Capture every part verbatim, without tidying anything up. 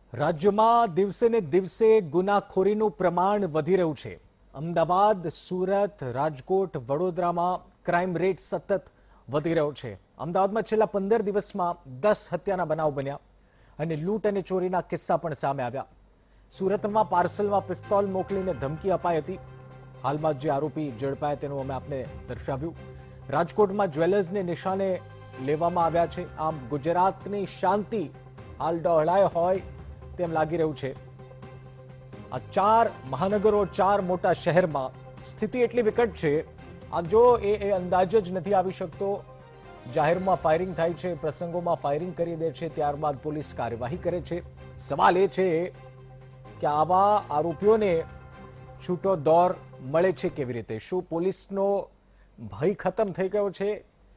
રાજ્યમાં દિવસે ને દિવસે ગુનાખોરીનું પ્રમાણ વધી રહ્યું છે। અમદાવાદ, સુરત, રાજકોટ, વડોદરામાં ક્રાઇમ રેટ સતત વધી રહ્યો છે। અમદાવાદમાં છેલ્લા પંદર દિવસમાં દસ હત્યાના બનાવ બન્યા અને લૂંટ અને ચોરીના કિસ્સા પણ સામે આવ્યા। સુરતમાં પાર્સલમાં પિસ્તોલ મોકલીને ધમકી અપાઈ હતી। હાલમાં જે આરોપી ઝડપાયા તેનું અમે આપને દર્શાવ્યું। રાજકોટમાં જ્વેલર્સને નિશાને લેવામાં આવ્યા છે। આમ ગુજરાતની શાંતિ હાલ ડહોળાય હોય તેમ લાગી રહ્યું છે। આ ચાર મહાનગરો, ચાર મોટા શહેરમાં સ્થિતિ એટલી વિકટ છે, આ જો એ એ અંદાજ જ નથી આવી શકતો। જાહેરમાં ફાયરિંગ થાય છે, પ્રસંગોમાં ફાયરિંગ કરી દે છે, ત્યારબાદ પોલીસ કાર્યવાહી કરે છે। સવાલ એ છે કે આવા આરોપીઓને છૂટો દોર મળે છે કેવી રીતે? શું પોલીસનો ભય ખતમ થઈ ગયો છે?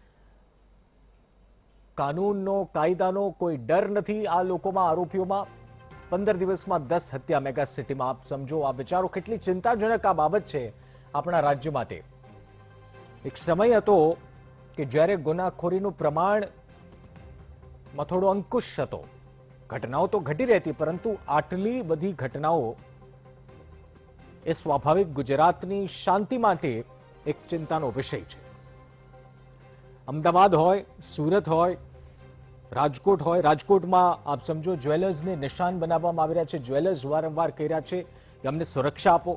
કાનૂનનો, કાયદાનો કોઈ ડર નથી આ લોકોમાં, આરોપીઓમાં? પંદર દિવસમાં દસ હત્યા મેગા સિટીમાં। આપ સમજો, આ વિચારો કેટલી ચિંતાજનક આ બાબત છે આપણા રાજ્ય માટે। એક સમય હતો કે જ્યારે ગુનાખોરીનું પ્રમાણમાં થોડો અંકુશ હતો, ઘટનાઓ તો ઘટી રહેતી, પરંતુ આટલી બધી ઘટનાઓ એ સ્વાભાવિક ગુજરાતની શાંતિ માટે એક ચિંતાનો વિષય છે। અમદાવાદ હોય, સુરત હોય, રાજકોટ હોય, રાજકોટમાં આપ સમજો જ્વેલર્સને નિશાન બનાવવામાં આવી રહ્યા છે। જ્વેલર્સ વારંવાર કહી રહ્યા છે કે અમને સુરક્ષા આપો।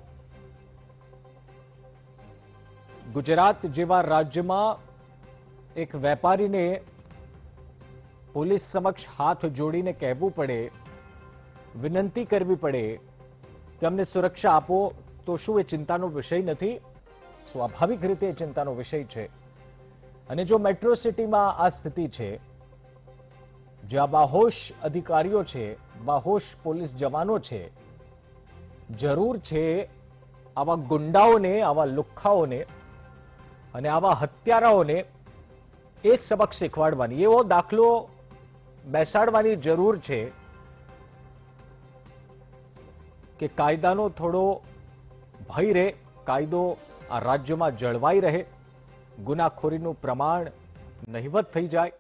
ગુજરાત જેવા રાજ્યમાં એક વેપારીને પોલીસ સમક્ષ હાથ જોડીને કહેવું પડે, વિનંતી કરવી પડે કે અમને સુરક્ષા આપો, તો શું એ ચિંતાનો વિષય નથી? સ્વાભાવિક રીતે એ ચિંતાનો વિષય છે। અને જો મેટ્રો સિટીમાં આ સ્થિતિ છે, જ્યાં બાહોશ અધિકારીઓ છે, બાહોશ પોલીસ જવાનો છે, જરૂર છે આવા ગુંડાઓને, આવા લુખ્ખાઓને અને આવા હત્યારાઓને એ સબક શીખવાડવાની, એવો દાખલો બેસાડવાની જરૂર છે કે કાયદાનો થોડો ભય રહે, કાયદો આ રાજ્યમાં જળવાઈ રહે, ગુનાખોરીનું પ્રમાણ નહિવત થઈ જાય।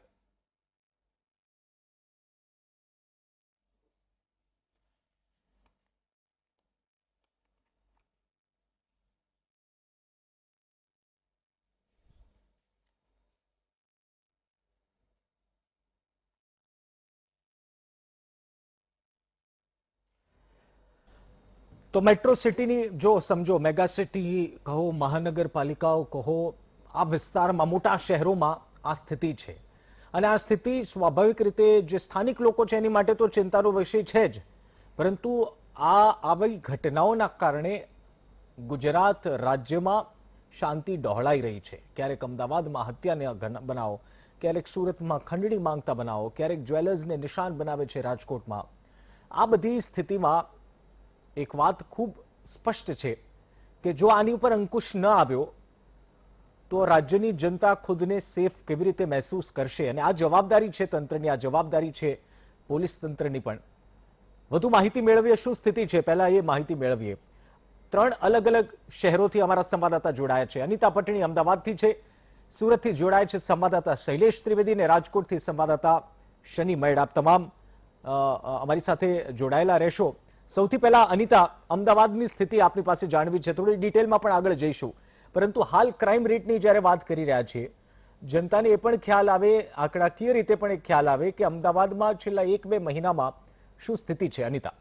તો મેટ્રો સિટીની જો સમજો, મેગા સિટી કહો, મહાનગરપાલિકાઓ કહો, આ વિસ્તારમાં, મોટા શહેરોમાં આ સ્થિતિ છે। અને આ સ્થિતિ સ્વાભાવિક રીતે જે સ્થાનિક લોકો છે એની માટે તો ચિંતાનો વિષય છે જ, પરંતુ આ આવી ઘટનાઓના કારણે ગુજરાત રાજ્યમાં શાંતિ ડહોળાઈ રહી છે। ક્યારેક અમદાવાદમાં હત્યાના બનાવો, ક્યારેક સુરતમાં ખંડણી માંગતા બનાવો, ક્યારેક જ્વેલર્સને નિશાન બનાવે છે રાજકોટમાં। આ બધી સ્થિતિમાં એક વાત ખૂબ સ્પષ્ટ છે કે જો આની ઉપર અંકુશ ન આવ્યો તો રાજ્યની જનતા ખુદને સેફ કેવી રીતે મહેસૂસ કરશે? અને આ જવાબદારી છે તંત્રની, આ જવાબદારી છે પોલીસ તંત્રની પણ। વધુ માહિતી મેળવીએ શું સ્થિતિ છે, પહેલા એ માહિતી મેળવીએ। ત્રણ અલગ અલગ શહેરોથી અમારા સંવાદદાતા જોડાયા છે। અનિતા પટણી અમદાવાદથી છે, સુરતથી જોડાય છે સંવાદદાતા શૈલેષ ત્રિવેદી, અને રાજકોટથી સંવાદદાતા શનિ મૈડ। આપ તમામ અમારી સાથે જોડાયેલા રહેશો। સૌથી પહેલા અનિતા, અમદાવાદની સ્થિતિ આપની પાસે જાણવી છે, થોડી ડિટેલમાં પણ આગળ જઈશું, પરંતુ હાલ ક્રાઇમ રેટની જ્યારે વાત કરી રહ્યા છીએ, જનતાને એ પણ ખ્યાલ આવે, આંકડાકીય રીતે પણ એક ખ્યાલ આવે કે અમદાવાદમાં છેલ્લા એક બે મહિનામાં શું સ્થિતિ છે? અનિતા।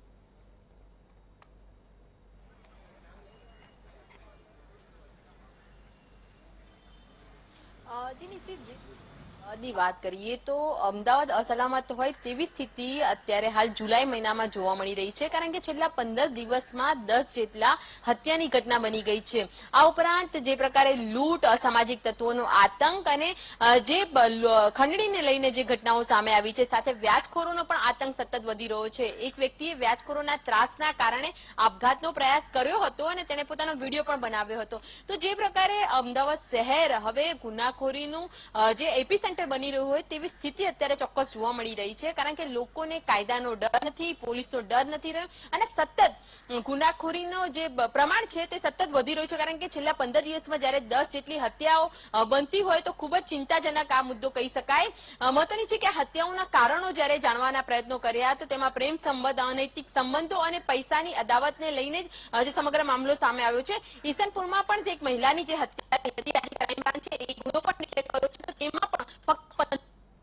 ની વાત કરીએ તો અમદાવાદ અસલામત હોય તેવી સ્થિતિ અત્યારે હાલ જુલાઈ મહિનામાં જોવા મળી રહી છે, કારણ કે છેલ્લા પંદર દિવસમાં દસ જેટલા હત્યાની ઘટના બની ગઈ છે। આ ઉપરાંત જે પ્રકારે લૂંટ, અસામાજિક તત્વોનો આતંક અને જે ખંડણીને લઈને જે ઘટનાઓ સામે આવી છે, સાથે વ્યાજખોરોનો પણ આતંક સતત વધી રહ્યો છે। એક વ્યક્તિએ વ્યાજખોરોના ત્રાસના કારણે આપઘાતનો પ્રયાસ કર્યો હતો અને તેને પોતાનો વિડીયો પણ બનાવ્યો હતો। તો જે પ્રકારે અમદાવાદ શહેર હવે ગુનાખોરીનું જે એપી સેન્ટર શહેર બની રહ્યું હોય તેવી સ્થિતિ અત્યારે ચોક્કસ જોવા મળી રહી છે, કારણ કે લોકોને કાયદાનો ડર નથી, પોલીસનો ડર નથી રહ્યો અને સતત ગુનાખોરીનો જે પ્રમાણ છે તે સતત વધી રહ્યું છે. કારણ કે છેલ્લા પંદર દિવસમાં જયારે દસ જેટલી હત્યાઓ બનતી હોય તો ખૂબ જ ચિંતાજનક આ મુદ્દો કહી શકાય. મહત્વની છે કે આ હત્યાઓના કારણો જયારે જાણવાના પ્રયત્નો કર્યા તો તેમાં પ્રેમ સંબંધ, અનૈતિક સંબંધો અને પૈસાની અદાવતને લઈને જ જે સમગ્ર મામલો સામે આવ્યો છે. ઈસનપુરમાં પણ જે એક મહિલાની જે હત્યા થઈ હતી, આજે ક્રાઇમ બ્રાન્ચે એ ગુનો પણ ડિક્લેર કર્યો છે, તેમાં પણ ફક્ત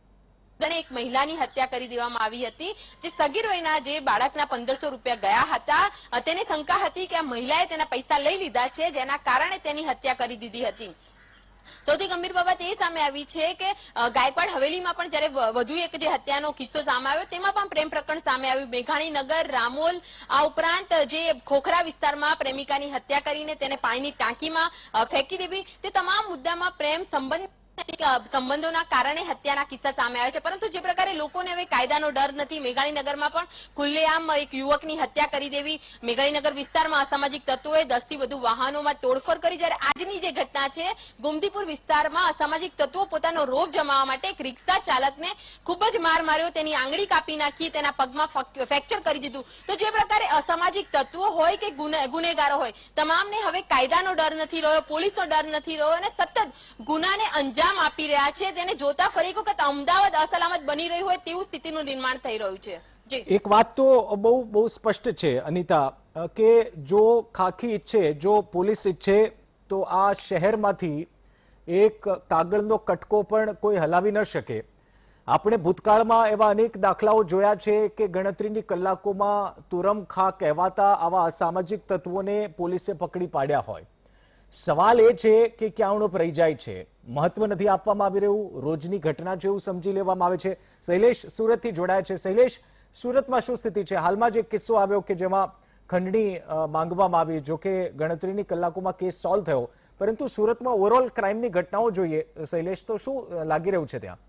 એક મહિલાની હત્યા કરી દેવામાં આવી હતી. જે સગીર વયના જે બાળકના પંદરસો રૂપિયા ગયા હતા, તેને શંકા હતી કે આ મહિલાએ તેના પૈસા લઈ લીધા છે, જેના કારણે તેની હત્યા કરી દીધી હતી. સૌથી ગંભીર બાબત એ સામે આવી છે કે ગાયકવાડ હવેલીમાં પણ જયારે વધુ એક જે હત્યાનો કિસ્સો સામે આવ્યો તેમાં પણ પ્રેમ પ્રકરણ સામે આવ્યું. મેઘાણીનગર, રામોલ, આ ઉપરાંત જે ખોખરા વિસ્તારમાં પ્રેમિકાની હત્યા કરીને તેને પાણીની ટાંકીમાં ફેંકી દેવી, તે તમામ મુદ્દામાં પ્રેમ સંબંધ સંબંધોના કારણે હત્યાના કિસ્સા સામે આવે છે. પરંતુ જે પ્રકારે લોકોને હવે કાયદાનો ડર નથી, મેઘાણીનગરમાં પણ ખુલ્લેઆમ એક યુવકની હત્યા કરી દેવી, મેઘાણીનગર વિસ્તારમાં અસામાજિક તત્વોએ દસ થી વધુ વાહનોમાં તોડફોડ કરી, જ્યારે આજની જે ઘટના છે ગોમતીપુર વિસ્તારમાં અસામાજિક તત્વો પોતાનો રોપ જમાવવા માટે એક રિક્ષા ચાલકને ખૂબ જ માર માર્યો, તેની આંગળી કાપી નાખી, તેના પગમાં ફ્રેક્ચર કરી દીધું. તો જે પ્રકારે અસામાજિક તત્વો હોય કે ગુનેગારો હોય, તમામને હવે કાયદાનો ડર નથી રહ્યો, પોલીસનો ડર નથી રહ્યો અને સતત ગુનાને અંજામ આપી રહ્યા છે. તેને જોતા ફરી એક વખત અમદાવાદ અસલામત બની રહ્યું હોય તેવું સ્થિતિનું નિર્માણ થઈ રહ્યું છે. એક વાત તો બહુ બહુ સ્પષ્ટ છે અનિતા, કે જો ખાખી ઈચ્છે, જો પોલીસ ઈચ્છે તો આ શહેરમાંથી એક કાગળનો કટકો પણ કોઈ હલાવી ન શકે. આપણે ભૂતકાળમાં એવા અનેક દાખલાઓ જોયા છે કે ગણતરીની કલાકોમાં તુરમ ખા કહેવાતા આવા અસામાજિક તત્વોને પોલીસે પકડી પાડ્યા હોય. સવાલ એ છે કે ક્યાંનો રહી જાય છે, મહત્વ નથી આપવામાં આવી રહ્યું, રોજની ઘટના છે એવું સમજી લેવામાં આવે છે. શૈલેષ સુરતથી જોડાય છે. શૈલેષ, સુરતમાં શું સ્થિતિ છે? હાલમાં જે કિસ્સો આવ્યો કે જેમાં ખંડણી માંગવામાં આવી, જો કે ગણતરીની કલાકોમાં કેસ સોલ્વ થયો, પરંતુ સુરતમાં ઓવરઓલ ક્રાઇમની ઘટનાઓ જોઈએ શૈલેષ, તો શું લાગી રહ્યું છે ત્યાં?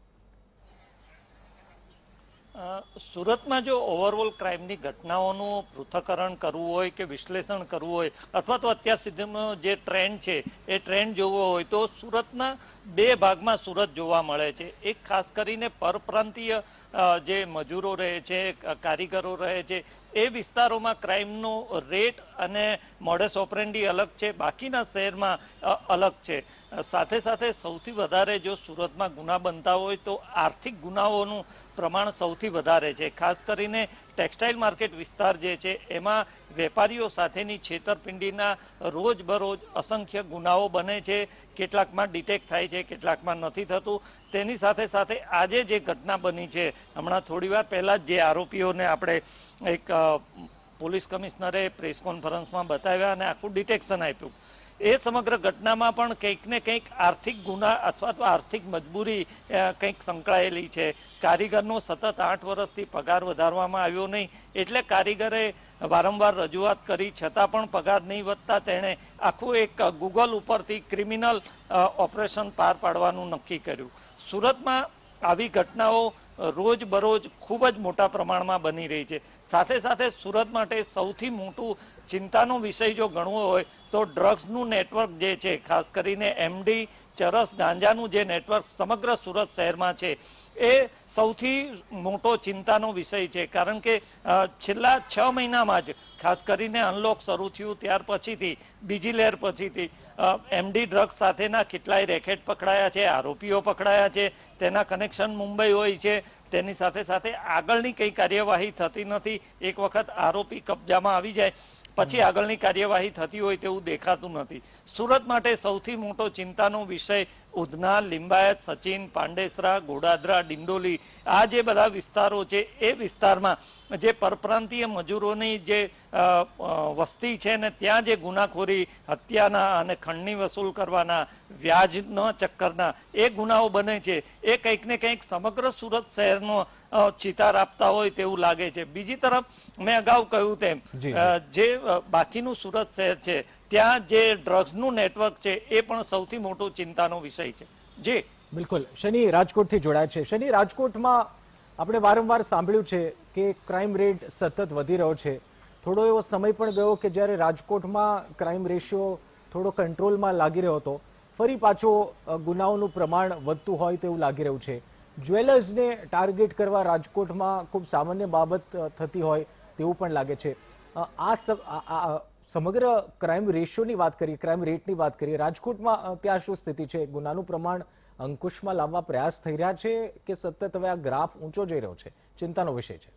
સુરતમાં જો ઓવરઓલ ક્રાઇમની ઘટનાઓનું પૃથ્થકરણ કરવું હોય કે વિશ્લેષણ કરવું હોય અથવા તો અત્યાર સુધીનો જે ટ્રેન્ડ છે એ ટ્રેન્ડ જોવો હોય તો સુરતના બે ભાગમાં સુરત જોવા મળે છે. એક ખાસ કરીને પરપ્રાંતીય જે મજૂરો રહે છે, કારીગરો રહે છે, એ વિસ્તારોમાં ક્રાઇમનો રેટ અને મોડસ ઓપરેન્ડી અલગ છે, બાકીના શહેરમાં અલગ છે. સાથે સાથે સૌથી વધારે જો સુરતમાં ગુના બનતા હોય તો આર્થિક ગુનાઓનું પ્રમાણ સૌથી વધારે છે. ખાસ કરીને ટેક્સટાઇલ માર્કેટ વિસ્તાર જે છે એમાં વેપારીઓ સાથેની છેતરપિંડીના રોજબરોજ અસંખ્ય ગુનાઓ બને છે. કેટલાકમાં ડિટેક્ટ થાય છે, કેટલાકમાં નથી થતું. તેની સાથે સાથે આજે જે ઘટના બની છે, હમણાં થોડી વાર પહેલા જ જે આરોપીઓને આપણે એક પોલીસ કમિશનરે પ્રેસ કોન્ફરન્સમાં બતાવ્યા અને આખું ડિટેક્શન આપ્યું, એ સમગ્ર ઘટનામાં પણ કંઈક ને કંઈક આર્થિક ગુના અથવા તો આર્થિક મજબૂરી કંઈક સંકળાયેલી છે. કારીગરનો સતત આઠ વર્ષથી પગાર વધારવામાં આવ્યો નહીં, એટલે કારીગરે વારંવાર રજૂઆત કરી છતાં પણ પગાર નહીં વધતા તેણે આખું એક ગૂગલ ઉપરથી ક્રિમિનલ ઓપરેશન પાર પાડવાનું નક્કી કર્યું. સુરતમાં આવી ઘટનાઓ રોજ બરોજ ખૂબ જ મોટા પ્રમાણમાં બની રહી છે. સાથે સાથે સુરત માટે સૌથી મોટું ચિંતાનો વિષય જો ગણવો હોય તો ડ્રગ્સનું નેટવર્ક જે છે, ખાસ કરીને એમડી, ચરસ, ગાંજાનું જે નેટવર્ક સમગ્ર સુરત શહેરમાં છે, એ સૌથી મોટો ચિંતાનો વિષય છે. કારણ કે છેલ્લા છ મહિનામાં જ ખાસ કરીને અનલોક શરૂ થયું ત્યાર પછીથી, બીજી લહેર પછીથી એમડી ડ્રગ્સ સાથેના કેટલાય રેકેટ પકડાયા છે, આરોપીઓ પકડાયા છે, તેના કનેક્શન મુંબઈ હોય છે. તેની સાથે સાથે આગળની કઈ કાર્યવાહી થતી નથી. એક વખત આરોપી કબજામાં આવી જાય પછી આગળની કાર્યવાહી થતી હોય તેવું દેખાતું નથી. સુરત માટે સૌથી મોટો ચિંતાનો વિષય ઉધના, લિંબાયત, સચિન, પાંડેસરા, ગોડાદરા, ડિંડોલી, આ જે બધા વિસ્તારો છે એ વિસ્તારમાં જે પરપ્રાંતીય મજૂરોની જે વસ્તી છે ને ત્યાં જે ગુનાખોરી, હત્યાના અને ખંડણી વસૂલ કરવાના, વ્યાજના ચક્કરના એ ગુનાઓ બને છે, એ કંઈક ને કંઈક સમગ્ર સુરત શહેરનો ચિતાર આપતા હોય તેવું લાગે છે. બીજી તરફ મેં અગાઉ કહ્યું તેમ જે બાકીનું સુરત શહેર છે ત્યાં જે ડ્રગ્સનું નેટવર્ક છે એ પણ સૌથી મોટો ચિંતાનો વિષય છે. જી બિલકુલ. શનિ રાજકોટથી જોડાય છે. શનિ, રાજકોટમાં આપણે વારંવાર સાંભળ્યું છે કે ક્રાઇમ રેટ સતત વધી રહ્યો છે. થોડો એવો સમય પણ ગયો કે જ્યારે રાજકોટમાં ક્રાઇમ રેશિયો થોડો કંટ્રોલમાં લાગી રહ્યો હતો, ફરી પાછો ગુનાઓનું પ્રમાણ વધતું હોય તેવું લાગી રહ્યું છે. જ્વેલર્સને ટાર્ગેટ કરવા રાજકોટમાં ખૂબ સામાન્ય બાબત થતી હોય તેવું પણ લાગે છે. આ સમગ્ર ક્રાઇમ રેશિયોની વાત કરીએ, ક્રાઇમ રેટની વાત કરીએ, રાજકોટમાં ત્યાં શું સ્થિતિ છે? ગુનાનું પ્રમાણ અંકુશમાં લાવવા પ્રયાસ થઈ રહ્યા છે કે સતત હવે આ ગ્રાફ ઊંચો જઈ રહ્યો છે? ચિંતાનો વિષય છે.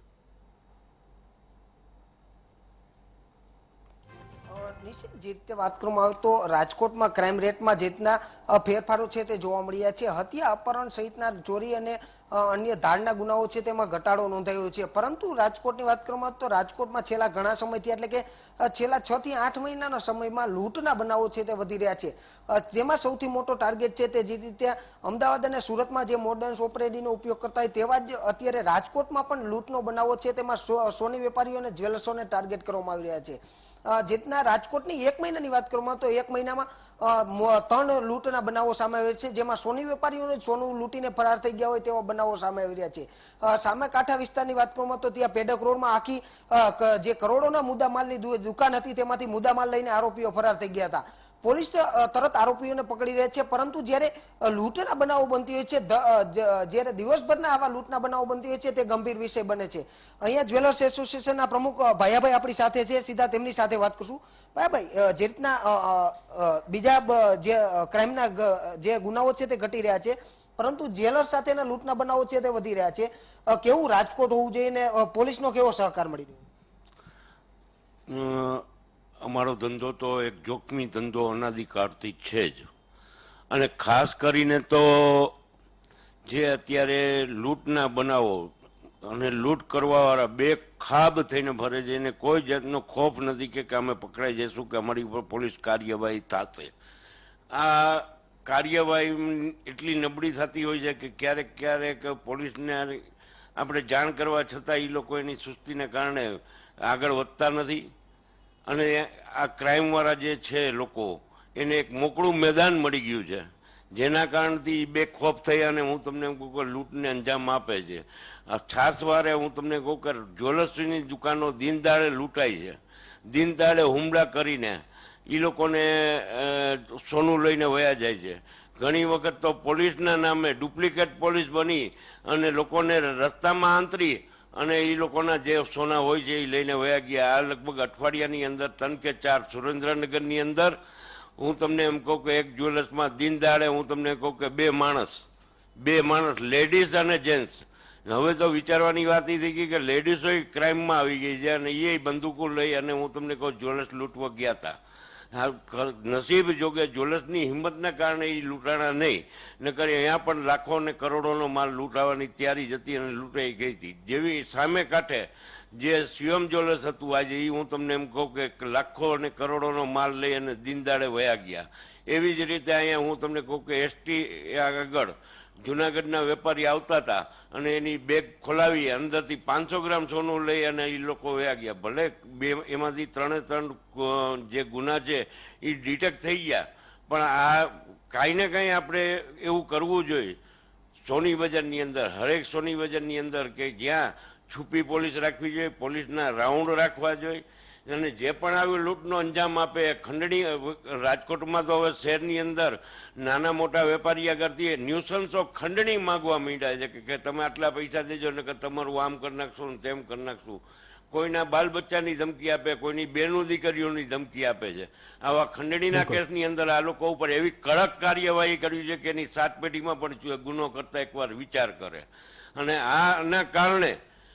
નિશ્ચિત જે રીતે વાત કરવામાં આવે તો રાજકોટમાં ક્રાઇમ રેટમાં જે રીતના ફેરફારો છે તે જોવા મળ્યા છે. હત્યા, અપહરણ સહિતના ચોરી અને અન્ય ધાડના ગુનાઓ છે તેમાં ઘટાડો નોંધાયો છે. પરંતુ રાજકોટની વાત કરવામાં આવે તો રાજકોટમાં છેલ્લા ઘણા સમયથી એટલે કે છેલ્લા છ થી આઠ મહિનાના સમયમાં લૂંટના બનાવો છે તે વધી રહ્યા છે. જેમાં સૌથી મોટો ટાર્ગેટ છે તે જે રીતે અમદાવાદ અને સુરતમાં જે મોડર્ન ઓપરેડીનો ઉપયોગ કરતા હોય તેવા જ અત્યારે રાજકોટમાં પણ લૂંટનો બનાવો છે તેમાં સોની વેપારીઓ અને જ્વેલર્સોને ટાર્ગેટ કરવામાં આવી રહ્યા છે. જેટના રાજકોટની એક મહિનાની વાત કરવામાં તો એક મહિનામાં ત્રણ લૂંટના બનાવો સામે આવ્યા છે, જેમાં સોની વેપારીઓને સોનું લૂંટીને ફરાર થઈ ગયા હોય તેવા બનાવો સામે આવી રહ્યા છે. સામે કાંઠા વિસ્તારની વાત કરવામાં તો ત્યાં પેડક રોડમાં આખી જે કરોડોના મુદ્દામાલની દુકાન હતી તેમાંથી મુદ્દામાલ લઈને આરોપીઓ ફરાર થઈ ગયા હતા. પોલીસ તરત આરોપીઓને પકડી રહે છે, પરંતુ જ્યારે લૂંટના બનાવો બનતી હોય છે, જ્યારે દિવસભરના આવા લૂંટના બનાવો બનતી હોય છે તે ગંભીર વિષય બને છે. અહીંયા જ્વેલર્સ એસોસિએશનના પ્રમુખ ભાયાભાઈ આપણી સાથે છે, સીધા તેમની સાથે વાત કરશું. ભાયાભાઈ, જે રીતના બીજા જે ક્રાઇમના જે ગુનાઓ છે તે ઘટી રહ્યા છે, પરંતુ જ્વેલર્સ સાથેના લૂંટના બનાવો છે તે વધી રહ્યા છે, કેવું રાજકોટ હોવું જોઈએ ને પોલીસનો કેવો સહકાર મળી રહ્યો? અમારો ધંધો તો એક જોખમી ધંધો અનાદિકાળથી છે જ, અને ખાસ કરીને તો જે અત્યારે લૂંટના બનાવો અને લૂંટ કરવાવાળા બે ખાબ થઈને ભરે છે, એને કોઈ જાતનો ખોફ નથી કે અમે પકડાઈ જઈશું કે અમારી ઉપર પોલીસ કાર્યવાહી થશે. આ કાર્યવાહી એટલી નબળી થતી હોય છે કે ક્યારેક ક્યારેક પોલીસને આપણે જાણ કરવા છતાં એ લોકો એની સુસ્તીને કારણે આગળ વધતા નથી. અને આ ક્રાઇમ વાળા જે છે લોકો એને એક મોકળું મેદાન મળી ગયું છે, જેના કારણથી બે ખોફ થઈ અને હું તમને એમ કહું કે લૂંટને અંજામ આપે છે. ખાસ વારે હું તમને કહું કે જ્વેલર્સની દુકાનો દિન દાડે લૂંટાય છે. દિન દાડે હુમલા કરીને એ લોકોને સોનું લઈને વયા જાય છે. ઘણી વખત તો પોલીસના નામે ડુપ્લિકેટ પોલીસ બની અને લોકોને રસ્તામાં આંતરી અને એ લોકોના જે સોના હોય છે એ લઈને વયા ગયા. આ લગભગ અઠવાડિયાની અંદર ત્રણ કે ચાર સુરેન્દ્રનગરની અંદર હું તમને એમ કહું કે એક જ્વેલર્સમાં દિન દાડે હું તમને કહું કે બે માણસ બે માણસ લેડીઝ અને જેન્ટ્સ. હવે તો વિચારવાની વાત એ થઈ ગઈ કે લેડીઝો ક્રાઇમમાં આવી ગઈ છે અને એ બંદૂકો લઈ અને હું તમને કહું જ્વેલર્સ લૂંટવા ગયા હતા. નસીબ જોગે જ્વેલર્સની હિંમતના કારણે એ લૂંટાણા નહીં, નકર અહીંયા પણ લાખો અને કરોડોનો માલ લૂંટાવાની તૈયારી જતી અને લૂંટાઈ ગઈ હતી. જેવી સામે કાંઠે જે શિવમ જ્વેલર્સ હતું આજે, એ હું તમને એમ કહું કે લાખો અને કરોડોનો માલ લઈ અને દિનદાડે વયા ગયા. એવી જ રીતે અહીંયા હું તમને કહું કે એસટી આગળ જુનાગઢના વેપારી આવતા હતા અને એની બેગ ખોલાવી અંદરથી પાંચસો ગ્રામ સોનું લઈ અને એ લોકો વયા ગયા. ભલે બે એમાંથી ત્રણે ત્રણ જે ગુના છે એ ડિટેક્ટ થઈ ગયા, પણ આ કાંઈ ને કાંઈ આપણે એવું કરવું જોઈએ સોની બજારની અંદર, હરેક સોની બજારની અંદર કે જ્યાં છુપી પોલીસ રાખવી જોઈએ, પોલીસના રાઉન્ડ રાખવા જોઈએ અને જે પણ આવ્યું લૂંટનો અંજામ આપે. ખંડણી રાજકોટમાં તો હવે શહેરની અંદર નાના મોટા વેપારી આગળથી ન્યુસન્સો ખંડણી માંગવા માંડ્યા છે કે તમે આટલા પૈસા દેજો ને કે તમારું આમ કરી નાખશું ને તેમ કરી નાખશું. કોઈના બાલ બચ્ચાની ધમકી આપે, કોઈની બેનું દીકરીઓની ધમકી આપે છે. આવા ખંડણીના કેસની અંદર આ લોકો ઉપર એવી કડક કાર્યવાહી કરવી છે કે એની સાત પેઢીમાં પણ ગુનો કરતા એકવાર વિચાર કરે. અને આના કારણે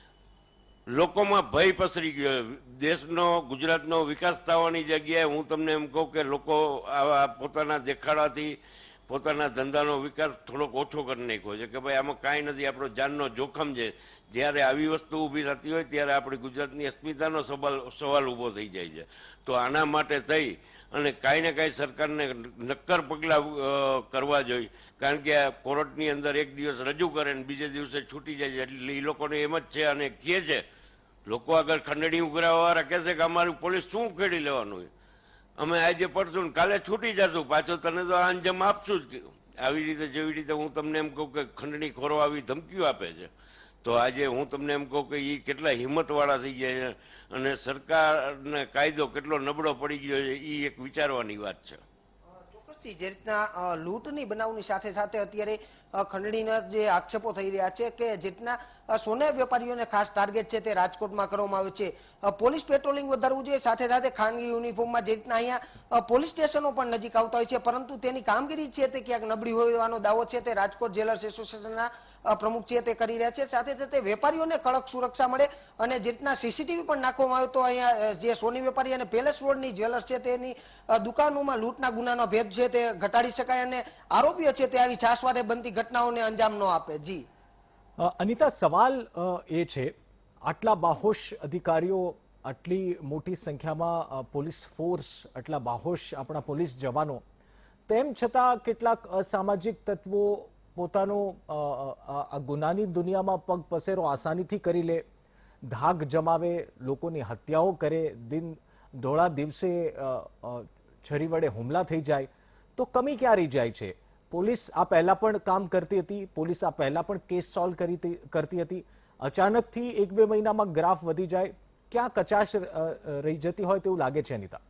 લોકોમાં ભય પસરી ગયો. દેશનો ગુજરાતનો વિકાસ થવાની જગ્યાએ હું તમને એમ કહું કે લોકો આવા પોતાના દેખાડાથી પોતાના ધંધાનો વિકાસ થોડોક ઓછો કરી નાખ્યો છે કે ભાઈ આમાં કાંઈ નથી, આપણો જાનનો જોખમ છે. જ્યારે આવી વસ્તુ ઊભી થતી હોય ત્યારે આપણી ગુજરાતની અસ્મિતાનો સવાલ સવાલ ઊભો થઈ જાય છે. તો આના માટે થઈ અને કાંઈ ને કાંઈ સરકારને નક્કર પગલાં કરવા જોઈએ, કારણ કે કોર્ટની અંદર એક દિવસ રજૂ કરે ને બીજે દિવસે છૂટી જાય છે. એટલે એ લોકોને એમ જ છે અને કહે છે લોકો આગળ ખંડણી ઉઘરાવાળા કહે છે કે અમારું પોલીસ શું ઉખેડી લેવાનું હોય, અમે આજે પડશું ને કાલે છૂટી જશું, પાછો તને તો અંજામ આપશું જ. આવી રીતે જેવી રીતે હું તમને એમ કહું કે ખંડણી ખોરો આવી ધમકીઓ આપે છે, તો આજે હું તમને એમ કહું કે એ કેટલા હિંમતવાળા થઈ ગયા છે અને સરકારને કાયદો કેટલો નબળો પડી ગયો છે એ એક વિચારવાની વાત છે. જે રીતના લૂંટની બનાવની સાથે સાથે અત્યારે ખંડણીના જે આક્ષેપો થઈ રહ્યા છે કે જેટના સોના વેપારીઓને ખાસ ટાર્ગેટ છે તે રાજકોટમાં કરવામાં આવ્યો છે. પોલીસ પેટ્રોલિંગ વધારવું જોઈએ, સાથે સાથે ખાનગી યુનિફોર્મમાં જે રીતના અહીંયા પોલીસ સ્ટેશનો પણ નજીક આવતા હોય છે, પરંતુ તેની કામગીરી છે તે ક્યાંક નબળી હોવાનો દાવો છે તે રાજકોટ જેલર્સ એસોસિએશનના પ્રમુખ છે તે કરી રહ્યા છે. સાથે સાથે વેપારીઓને કડક સુરક્ષા મળે અને જે રીતના સીસીટીવી પણ નાખવામાં આવ્યો તો અહીંયા જે સોની વેપારી અને પેલેસ રોડની જ્વેલર્સ છે તેની દુકાનોમાં લૂંટના ગુનાનો ભેદ છે તે ઘટાડી શકાય અને આરોપીઓ છે તે આવી છાસવારે બનતી ઘટનાઓને અંજામ ન આપે. જી અનિતા, સવાલ એ છે, આટલા બાહોશ અધિકારીઓ, આટલી મોટી સંખ્યામાં પોલીસ ફોર્સ, આટલા બાહોશ આપણા પોલીસ જવાનો, તેમ છતાં કેટલાક અસામાજિક તત્વો પોતાનો આ ગુનાની દુનિયામાં પગ પસેરો આસાનીથી કરી લે, ધાક જમાવે, લોકોની હત્યાઓ કરે, દિન ધોળા દિવસે છરી વડે હુમલા થઈ જાય, તો કમી ક્યાં રહી જાય છે? પોલીસ આ પહેલા પણ કામ કરતી હતી, પોલીસ આ પહેલા પણ કેસ સોલ્વ કરતી હતી, અચાનકથી એક બે મહિનામાં ગ્રાફ વધી જાય, ક્યાં કચાશ રહી જતી હોય તેવું લાગે છે અનિતા?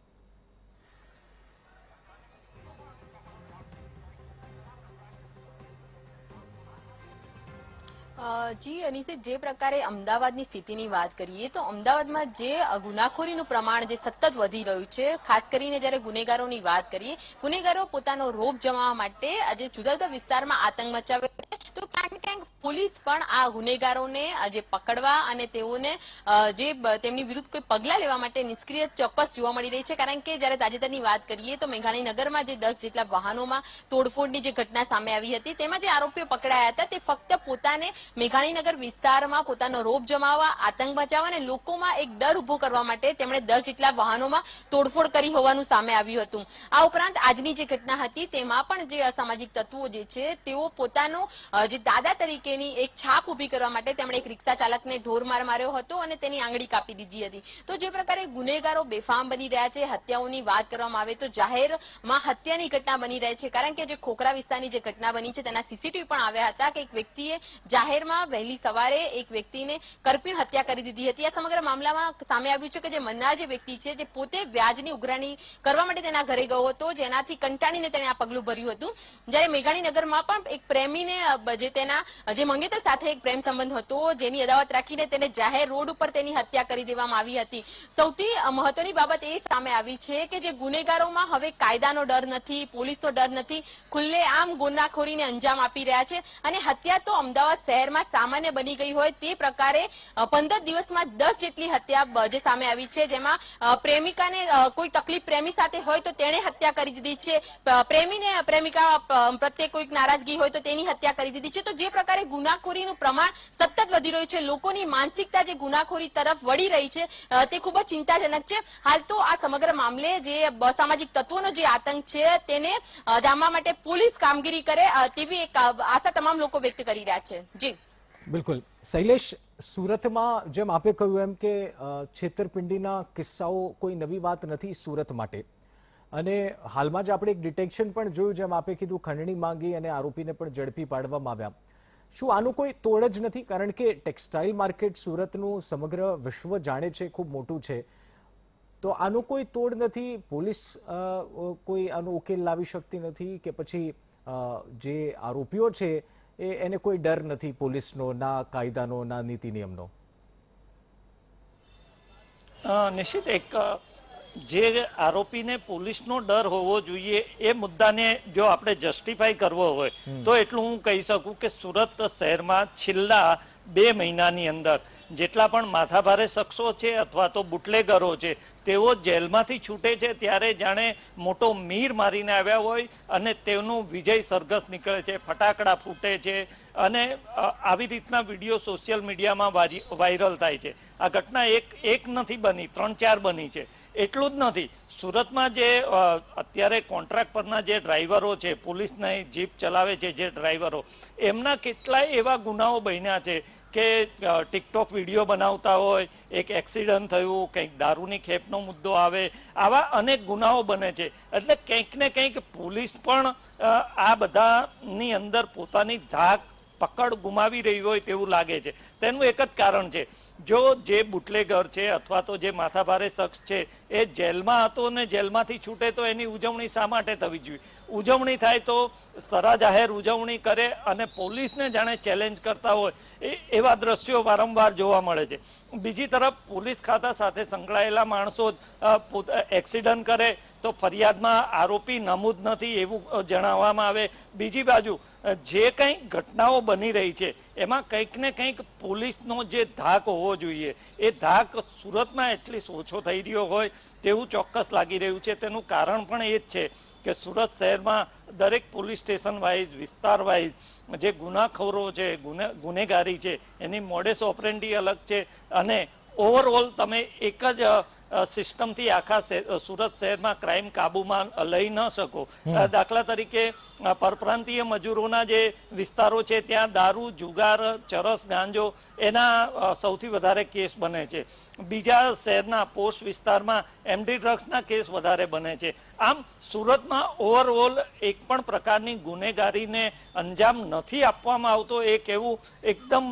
જી અનિશે, જે પ્રકારે અમદાવાદની સ્થિતિની વાત કરીએ તો અમદાવાદમાં જે ગુનાખોરીનું પ્રમાણ જે સતત વધી રહ્યું છે, ખાસ કરીને જ્યારે ગુનેગારોની વાત કરીએ, ગુનેગારો પોતાનો રોપ જમાવવા માટે આજે જુદા જુદા વિસ્તારમાં આતંક મચાવે છે, તો ક્યાંક ક્યાંક પોલીસ પણ આ ગુનેગારોને જે પકડવા અને તેઓને જે તેમની વિરુદ્ધ કોઈ પગલાં લેવા માટે નિષ્ક્રિય ચોક્કસ જોવા મળી રહી છે. કારણ કે જ્યારે તાજેતરની વાત કરીએ તો મેઘાણીનગરમાં જે દસ જેટલા વાહનોમાં તોડફોડની જે ઘટના સામે આવી હતી, તેમાં જે આરોપીઓ પકડાયા હતા તે ફક્ત પોતાને મેઘાણીનગર વિસ્તારમાં પોતાનો રોપ જમાવવા, આતંક મચાવવા અને લોકોમાં એક ડર ઉભો કરવા માટે તેમણે દસ જેટલા વાહનોમાં તોડફોડ કરી હોવાનું સામે આવ્યું હતું. આ ઉપરાંત આજની જે ઘટના હતી તેમાં પણ જે અસામાજિક તત્વો જે છે તેઓ પોતાનો જે દાદા તરીકેની એક છાપ ઉભી કરવા માટે તેમણે એક રિક્ષા ચાલકને ઢોરમાર માર્યો હતો અને તેની આંગળી કાપી દીધી હતી. તો જે પ્રકારે ગુનેગારો બેફામ બની રહ્યા છે, હત્યાઓની વાત કરવામાં આવે તો જાહેરમાં હત્યાની ઘટના બની રહી છે. કારણ કે જે ખોખરા વિસ્તારની જે ઘટના બની છે તેના સીસીટીવી પણ આવ્યા હતા કે એક વ્યક્તિએ જાહેર વહેલી સવારે એક વ્યક્તિને કરપીણ હત્યા કરી દીધી હતી. આ સમગ્ર મામલામાં સામે આવ્યું છે કે જે મન્નાર જે વ્યક્તિ છે તે પોતે વ્યાજની ઉઘરાણી કરવા માટે તેના ઘરે ગયો હતો, જેનાથી કંટાળીને તેણે આ પગલું ભર્યું હતું. જ્યારે મેઘાણીનગરમાં પણ એક પ્રેમીને જે તેના જે મંગેતર સાથે એક પ્રેમ સંબંધ હતો, જેની અદાવત રાખીને તેને જાહેર રોડ ઉપર તેની હત્યા કરી દેવામાં આવી હતી. સૌથી મહત્વની બાબત એ સામે આવી છે કે જે ગુનેગારોમાં હવે કાયદાનો ડર નથી, પોલીસનો ડર નથી, ખુલ્લેઆમ ગુનાખોરીને અંજામ આપી રહ્યા છે અને હત્યા તો અમદાવાદ શહેરમાં સામાન્ય બની ગઈ હોય તે પ્રકારે પંદર દિવસમાં દસ જેટલી હત્યા જે સામે આવી છે, જેમાં પ્રેમિકાને કોઈ તકલીફ પ્રેમી સાથે હોય તો તેણે હત્યા કરી દીધી છે, પ્રેમીને પ્રેમિકા પ્રત્યે કોઈક નારાજગી હોય તો તેની હત્યા કરી દીધી છે. તો જે પ્રકારે ગુનાખોરીનું પ્રમાણ સતત વધી રહ્યું છે, લોકોની માનસિકતા જે ગુનાખોરી તરફ વળી રહી છે તે ખૂબ જ ચિંતાજનક છે. હાલ તો આ સમગ્ર મામલે જે સામાજિક તત્વોનો જે આતંક છે તેને ડામવા માટે પોલીસ કામગીરી કરે તેવી એક આશા તમામ લોકો વ્યક્ત કરી રહ્યા છે. જી બિલકુલ શૈલેષ, સુરતમાં જેમ આપે કહ્યું એમ કે છેતરપિંડીના કિસ્સાઓ કોઈ નવી વાત નથી સુરત માટે, અને હાલમાં જ આપણે એક ડિટેક્શન પણ જોયું, જેમ આપે કીધું ખંડણી માંગી અને આરોપીને પણ ઝડપી પાડવામાં આવ્યા. શું આનું કોઈ તોડ જ નથી? કારણ કે ટેક્સટાઇલ માર્કેટ સુરતનું સમગ્ર વિશ્વ જાણે છે, ખૂબ મોટું છે, તો આનું કોઈ તોડ નથી? પોલીસ કોઈ આનો ઉકેલ લાવી શકતી નથી કે પછી જે આરોપીઓ છે એને કોઈ ડર નથી પોલીસનો, ના કાયદાનો, ના નીતિ નિયમનો? નિશ્ચિત એક જે આરોપીને પોલીસનો ડર હોવો જોઈએ એ મુદ્દાને જો આપણે જસ્ટિફાઈ કરવો હોય તો એટલું હું કહી શકું કે સુરત શહેરમાં છેલ્લા બે મહિનાની અંદર જેટલા પણ માથાભારે શખ્સો છે અથવા તો બુટલેગરો છે તેઓ જેલમાંથી છૂટે છે ત્યારે જાણે મોટો મીર મારીને આવ્યા હોય અને તેનું વિજય સરઘસ નીકળે છે, ફટાકડા ફૂટે છે અને આવી રીતના વિડીયો સોશિયલ મીડિયામાં વાયરલ થાય છે. આ ઘટના એક એક નથી બની, ત્રણ ચાર બની છે. એટલું જ નથી, સુરતમાં જે અત્યારે કોન્ટ્રાક્ટ પરના જે ડ્રાઈવરો છે, પોલીસની જીપ ચલાવે છે જે ડ્રાઈવરો, એમના કેટલાય એવા ગુનાઓ બન્યા છે કે ટિકટોક વિડીયો બનાવતા હોય, એક એક્સિડન્ટ થયું, કંઈક દારૂની ખેપનો મુદ્દો આવે, આવા અનેક ગુનાઓ બને છે. એટલે કંઈક ને કંઈક પોલીસ પણ આ બધાની અંદર પોતાની ધાક પકડ ગુમાવી રહી હોય તેવું લાગે છે. તેનું એક જ કારણ છે જો જે બુટલેગર છે અથવા તો જે માથાભારે શખ્સ છે એ જેલમાં હતો ને જેલમાંથી છૂટે તો એની ઉજવણી શા માટે થવી જોઈએ? ઉજવણી થાય તો સરા જાહેર ઉજવણી કરે અને પોલીસને જાણે ચેલેન્જ કરતા હોય એવા દ્રશ્યો વારંવાર જોવા મળે છે. બીજી તરફ પોલીસ ખાતા સાથે સંકળાયેલા માણસો એક્સિડન્ટ કરે તો ફરિયાદમાં આરોપી નમૂદ નથી એવું જણાવવામાં આવે. બીજી બાજુ જે કંઈ ઘટનાઓ બની રહી છે એમાં કંઈક ને કંઈક પોલીસનો જે ધાક હોવો જોઈએ એ ધાક સુરતમાં એટલી ઓછો થઈ રહ્યો હોય તેવું ચોક્કસ લાગી રહ્યું છે. તેનું કારણ પણ એ જ છે કે સુરત શહેરમાં દરેક પોલીસ સ્ટેશન વાઇઝ વિસ્તાર વાઇઝ જે ગુનાખોરો છે ગુનેગારી છે એની મોડેસ ઓપરેન્ડી અલગ છે અને ઓવરઓલ તમે એક જ સિસ્ટમથી આખા સુરત શહેરમાં ક્રાઇમ કાબુમાં લઈ ન શકો. દાખલા તરીકે પરપ્રાંતીય મજૂરોના જે વિસ્તારો છે ત્યાં દારૂ, જુગાર, ચરસ, ગાંજો એના સૌથી વધારે કેસ બને છે. બીજા શહેરના પોસ્ટ વિસ્તારમાં એમડી ડ્રગ્સના કેસ વધારે બને છે. આમ સુરતમાં ઓવરઓલ એક પણ પ્રકારની ગુનેગારીને અંજામ નથી આપવામાં આવતો એ કહેવું એકદમ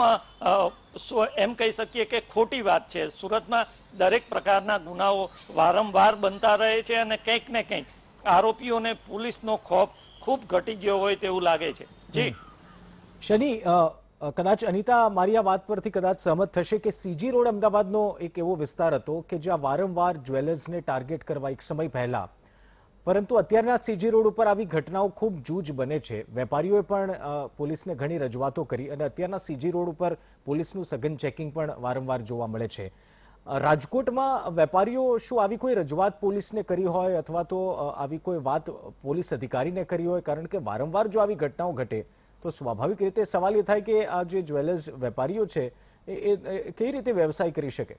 એમ કહી શકીએ કે ખોટી વાત છે. સુરતમાં દરેક પ્રકારના ગુનાઓ વારંવાર બનતા રહે છે અને કંઈક ને કંઈક આરોપીઓને પોલીસનો ખોફ ખૂબ ઘટી ગયો હોય તેવું લાગે છે. જી શનિ, કદાચ અનિતા મારી આ વાત પરથી કદાચ સહમત થશે કે સીજી રોડ અમદાવાદનો એક એવો વિસ્તાર હતો કે જ્યાં વારંવાર જ્વેલર્સને ટાર્ગેટ કરવા એક સમય પહેલા, પરંતુ અત્યારના સીજી રોડ ઉપર આવી ઘટનાઓ ખૂબ જૂજ બને છે. વેપારીઓએ પણ પોલીસને ઘણી રજૂઆતો કરી અને અત્યારના સીજી રોડ ઉપર પોલીસનું સઘન ચેકિંગ પણ વારંવાર જોવા મળે છે. રાજકોટમાં વેપારીઓ શું આવી કોઈ રજૂઆત પોલીસને કરી હોય અથવા તો આવી કોઈ વાત પોલીસ અધિકારીને કરી હોય? કારણ કે વારંવાર જો આવી ઘટનાઓ ઘટે તો સ્વાભાવિક રીતે સવાલ એ થાય કે આ જે જ્વેલર્સ વેપારીઓ છે એ કેવી રીતે વ્યવસાય કરી શકે?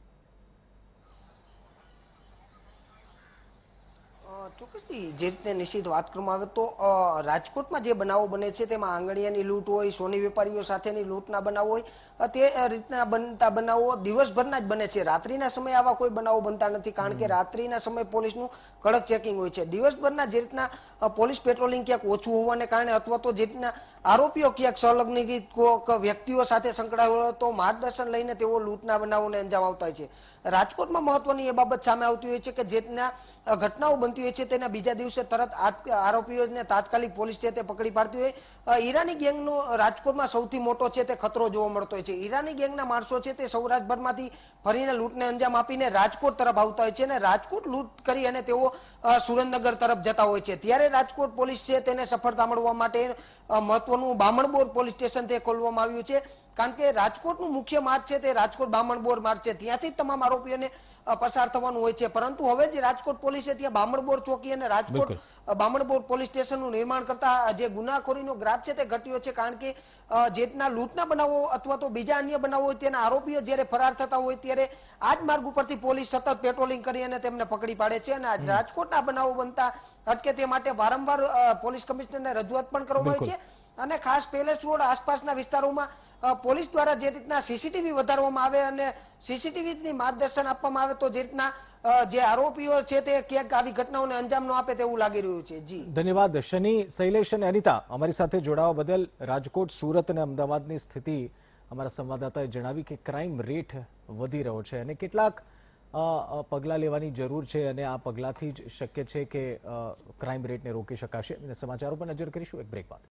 ચોક્કસથી જે રીતે નિશ્ચિત વાત કરવામાં આવે તો રાજકોટમાં જે બનાવો બને છે તેમાં આંગણિયાની લૂંટ હોય, સોની વેપારીઓ સાથેની લૂંટના બનાવો હોય, તે રીતના બનતા બનાવો દિવસભરના જ બને છે. રાત્રિના સમયે આવા કોઈ બનાવો બનતા નથી કારણ કે રાત્રિના સમયે પોલીસનું કડક ચેકિંગ હોય છે. દિવસભરના જે રીતના પોલીસ પેટ્રોલિંગ ક્યાંક ઓછું હોવાને કારણે અથવા તો જે રીતના આરોપીઓ ક્યાંક સંલગ્ન વ્યક્તિઓ સાથે સંકળાયેલો હોય તો માર્ગદર્શન લઈને તેઓ લૂંટના બનાવોને અંજામ આવતા હોય છે. રાજકોટમાં મહત્વની એ બાબત સામે આવતી હોય છે કે જે રીતના ઘટનાઓ બનતી હોય છે તેના બીજા દિવસે તરત આરોપીઓને તાત્કાલિક પોલીસ છે તે પકડી પાડતી હોય. ઈરાની ગેંગનો રાજકોટમાં સૌથી મોટો છે તે ખતરો જોવા મળતો હોય છે. ઈરાની ગેંગના માણસો છે તે સૌરાષ્ટ્રભરમાંથી ફરીને લૂંટને અંજામ આપીને રાજકોટ તરફ આવતા હોય છે અને રાજકોટ લૂંટ કરી અને તેઓ સુરેન્દ્રનગર તરફ જતા હોય છે. ત્યારે રાજકોટ પોલીસ છે તેને સફળતા મળવા માટે મહત્વનું બામણબોર પોલીસ સ્ટેશન તે ખોલવામાં આવ્યું છે કારણ કે રાજકોટનું મુખ્ય માર્ગ છે તે રાજકોટ બામણબોર માર્ગ છે. ત્યાંથી તમામ આરોપીઓને પસાર થવાનું હોય છે. પરંતુ હવે જે રાજકોટ પોલીસે ત્યાં બામણબોર ચોકી અને રાજકોટ બામણબોર પોલીસ સ્ટેશનનું નિર્માણ કરતા જે ગુનાખોરીનો ગ્રાફ છે તે ઘટ્યો છે કારણ કે જે રીતના લૂંટના બનાવો અથવા તો બીજા અન્ય બનાવો હોય તેના આરોપીઓ જ્યારે ફરાર થતા હોય ત્યારે આ જ માર્ગ ઉપરથી પોલીસ સતત પેટ્રોલિંગ કરી અને તેમને પકડી પાડે છે અને રાજકોટના બનાવો બનતા અટકે તે માટે વારંવાર પોલીસ કમિશનરને રજૂઆત પણ કરવામાં આવી છે અને ખાસ પેલેસ રોડ આસપાસના વિસ્તારોમાં પોલીસ દ્વારા જે રીતના સીસીટીવી વધારવામાં આવે અને સીસીટીવીની માર્ગદર્શન આપવામાં આવે તો જે રીતના જે આરોપીઓ છે તે ક્યાંક આવી ઘટનાઓને અંજામ ન આપે તેવું લાગી રહ્યું છે. જી ધન્યવાદ શનિ, શૈલેષ અને અનિતા અમારી સાથે જોડાવા બદલ. રાજકોટ, સુરત અને અમદાવાદની સ્થિતિ અમારા સંવાદદાતાએ જણાવી કે ક્રાઇમ રેટ વધી રહ્યો છે અને કેટલાક પગલાં લેવાની જરૂર છે અને આ પગલાંથી જ શક્ય છે કે ક્રાઇમ રેટને રોકી શકાશે. સમાચારો પર નજર કરીશું એક બ્રેક બાદ.